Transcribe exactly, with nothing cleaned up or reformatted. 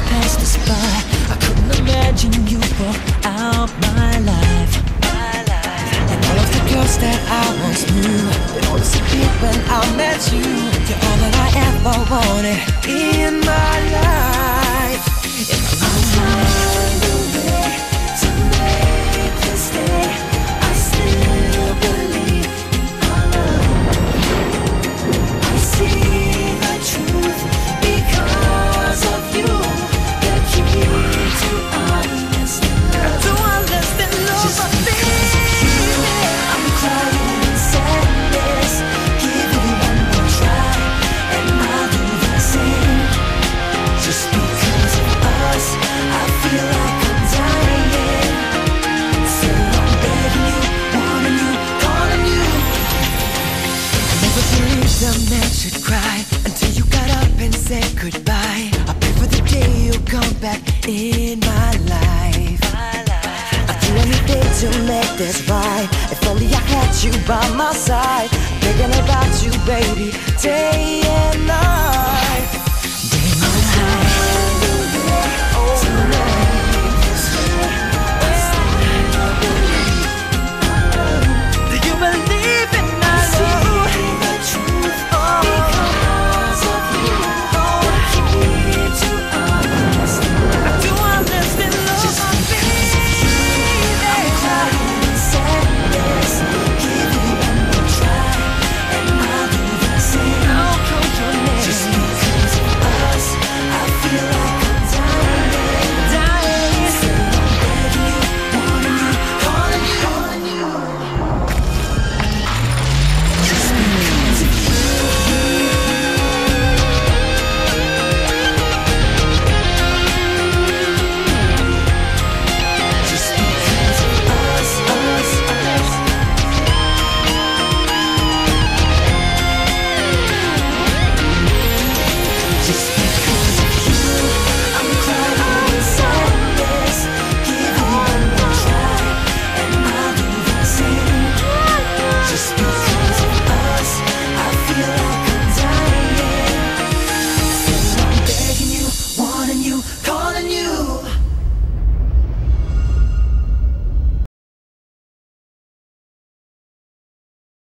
passed us by. I couldn't imagine you were out my life. And all of the girls that I once knew, they all disappeared when I met you. You're all that I ever wanted in my life. If I find a way to make you stay, I still believe in our love. I see the truth because of you. The key to understand love, to understand love. Just because of you, I'm crying in sadness. Give it one more try, and I'll do the same. Just because of us, I feel like I'm dying. So I'm begging you, wanting you, calling you. I never believed a man should cry until you got up and said goodbye. I pray for the day you'll come back in my life. I do anything to make this right. If only I had you by my side, thinking about you, baby, day and night.